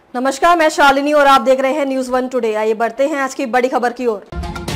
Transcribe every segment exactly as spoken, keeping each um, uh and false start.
नमस्कार, मैं शालिनी और आप देख रहे हैं न्यूज वन टुडे। आइए बढ़ते हैं आज की बड़ी खबर की ओर।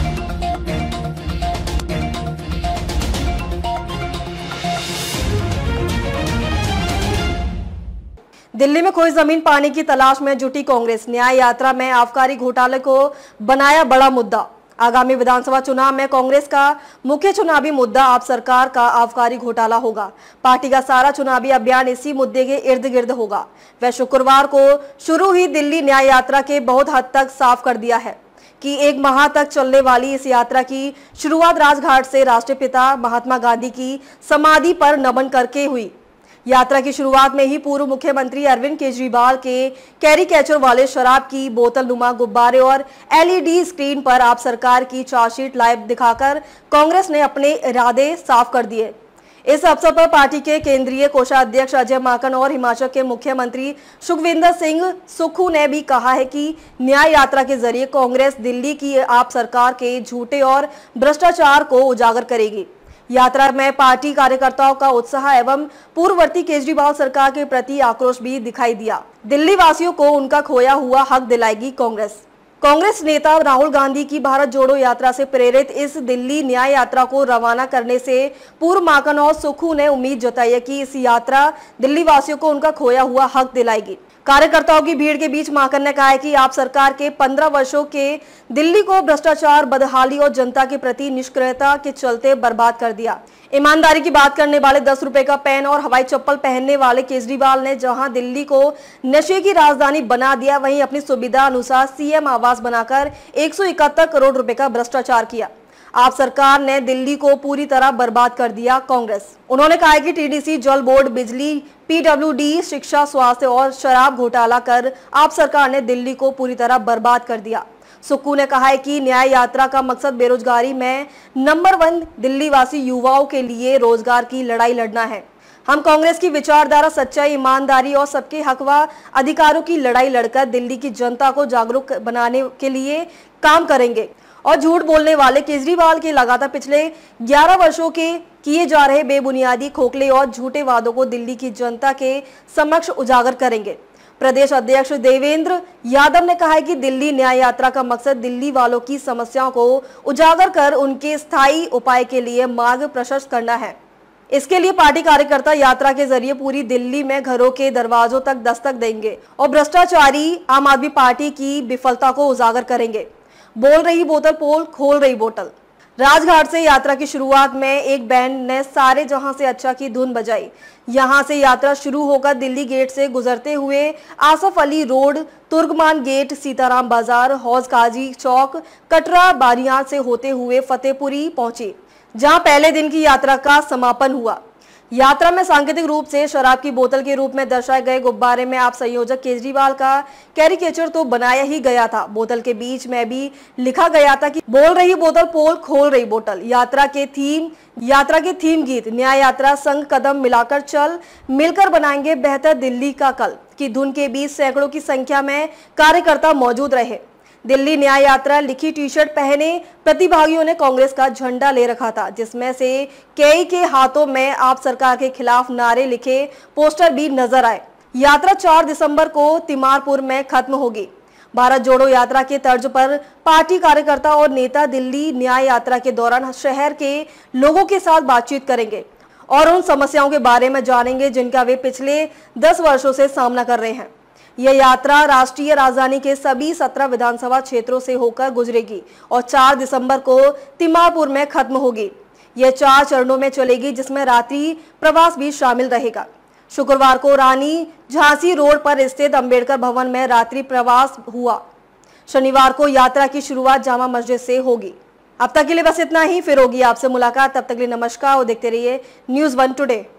दिल्ली में खोई जमीन पाने की तलाश में जुटी कांग्रेस। न्याय यात्रा में आबकारी घोटाले को बनाया बड़ा मुद्दा। आगामी विधानसभा चुनाव में कांग्रेस का मुख्य चुनावी मुद्दा आप सरकार का आबकारी घोटाला होगा। पार्टी का सारा चुनावी अभियान इसी मुद्दे के इर्द गिर्द होगा। वह शुक्रवार को शुरू हुई दिल्ली न्याय यात्रा के बहुत हद तक साफ कर दिया है कि एक माह तक चलने वाली इस यात्रा की शुरुआत राजघाट से राष्ट्रपिता महात्मा गांधी की समाधि पर नमन करके हुई। यात्रा की शुरुआत में ही पूर्व मुख्यमंत्री अरविंद केजरीवाल के कैरिकेचर वाले शराब की बोतल नुमा गुब्बारे और एलईडी स्क्रीन पर आप सरकार की चार्जशीट लाइव दिखाकर कांग्रेस ने अपने इरादे साफ कर दिए। इस अवसर पर पार्टी के केंद्रीय कोषाध्यक्ष अजय माकन और हिमाचल के मुख्यमंत्री सुखविंदर सिंह सुक्खू ने भी कहा है कि न्याय यात्रा के जरिए कांग्रेस दिल्ली की आप सरकार के झूठे और भ्रष्टाचार को उजागर करेगी। यात्रा में पार्टी कार्यकर्ताओं का उत्साह एवं पूर्ववर्ती केजरीवाल सरकार के प्रति आक्रोश भी दिखाई दिया। दिल्ली वासियों को उनका खोया हुआ हक दिलाएगी कांग्रेस। कांग्रेस नेता राहुल गांधी की भारत जोड़ो यात्रा से प्रेरित इस दिल्ली न्याय यात्रा को रवाना करने से पूर्व माकन और सुक्खू ने उम्मीद जताई है कि इस यात्रा दिल्ली वासियों को उनका खोया हुआ हक दिलाएगी। कार्यकर्ताओं की भीड़ के बीच माकन ने कहा है कि आप सरकार के पंद्रह वर्षों के दिल्ली को भ्रष्टाचार, बदहाली और जनता के प्रति निष्क्रियता के चलते बर्बाद कर दिया। ईमानदारी की बात करने वाले दस रुपए का पेन और हवाई चप्पल पहनने वाले केजरीवाल ने जहां दिल्ली को नशे की राजधानी बना दिया, वहीं अपनी सुविधा अनुसार सीएम आवास बनाकर एक सौ इकहत्तर करोड़ रुपए का भ्रष्टाचार किया। आप सरकार ने दिल्ली को पूरी तरह बर्बाद कर दिया। कांग्रेस उन्होंने कहा है कि टीडीसी, जल बोर्ड, बिजली, पीडब्ल्यूडी, शिक्षा, स्वास्थ्य और शराब घोटाला कर आप सरकार ने दिल्ली को पूरी तरह बर्बाद कर दिया। सुक्खू ने कहा है कि न्याय यात्रा का मकसद बेरोजगारी में नंबर वन दिल्ली वासी युवाओं के लिए रोजगार की लड़ाई लड़ना है। हम कांग्रेस की विचारधारा, सच्चाई, ईमानदारी और सबके हक व अधिकारों की लड़ाई लड़कर दिल्ली की जनता को जागरूक बनाने के लिए काम करेंगे और झूठ बोलने वाले केजरीवाल के लगातार पिछले ग्यारह वर्षों के किए जा रहे बेबुनियादी, खोखले और झूठे वादों को दिल्ली की जनता के समक्ष उजागर करेंगे। प्रदेश अध्यक्ष देवेंद्र यादव ने कहा है कि दिल्ली न्याय यात्रा का मकसद दिल्ली वालों की समस्याओं को उजागर कर उनके स्थायी उपाय के लिए मार्ग प्रशस्त करना है। इसके लिए पार्टी कार्यकर्ता यात्रा के जरिए पूरी दिल्ली में घरों के दरवाजों तक दस्तक देंगे और भ्रष्टाचारी आम आदमी पार्टी की विफलता को उजागर करेंगे। बोल रही बोतल पोल खोल रही बोतल। राजघाट से यात्रा की शुरुआत में एक बैंड ने सारे जहां से अच्छा की धुन बजाई। यहां से यात्रा शुरू होकर दिल्ली गेट से गुजरते हुए आसफ अली रोड, तुर्कमान गेट, सीताराम बाजार, हौज काजी चौक, कटरा बारियां से होते हुए फतेहपुरी पहुंची, जहां पहले दिन की यात्रा का समापन हुआ। यात्रा में सांकेतिक रूप से शराब की बोतल के रूप में दर्शाए गए गुब्बारे में आप संयोजक केजरीवाल का कैरिकेचर तो बनाया ही गया था। बोतल के बीच में भी लिखा गया था कि बोल रही बोतल पोल खोल रही बोतल। यात्रा के थीम यात्रा के थीम गीत न्याय यात्रा संग कदम मिलाकर चल, मिलकर बनाएंगे बेहतर दिल्ली का कल की धुन के बीच सैकड़ों की संख्या में कार्यकर्ता मौजूद रहे। दिल्ली न्याय यात्रा लिखी टी शर्ट पहने प्रतिभागियों ने कांग्रेस का झंडा ले रखा था, जिसमें से कई के हाथों में आप सरकार के खिलाफ नारे लिखे पोस्टर भी नजर आए। यात्रा चार दिसंबर को तिमारपुर में खत्म होगी। भारत जोड़ो यात्रा के तर्ज पर पार्टी कार्यकर्ता और नेता दिल्ली न्याय यात्रा के दौरान शहर के लोगों के साथ बातचीत करेंगे और उन समस्याओं के बारे में जानेंगे जिनका वे पिछले दस वर्षों से सामना कर रहे हैं। यह यात्रा राष्ट्रीय राजधानी के सभी सत्रह विधानसभा क्षेत्रों से होकर गुजरेगी और चार दिसंबर को तिमारपुर में खत्म होगी। यह चार चरणों में चलेगी, जिसमें रात्रि प्रवास भी शामिल रहेगा। शुक्रवार को रानी झांसी रोड पर स्थित अंबेडकर भवन में रात्रि प्रवास हुआ। शनिवार को यात्रा की शुरुआत जामा मस्जिद से होगी। अब तक के लिए बस इतना ही, फिर होगी आपसे मुलाकात। तब तक के लिए नमस्कार और देखते रहिए न्यूज वन टुडे।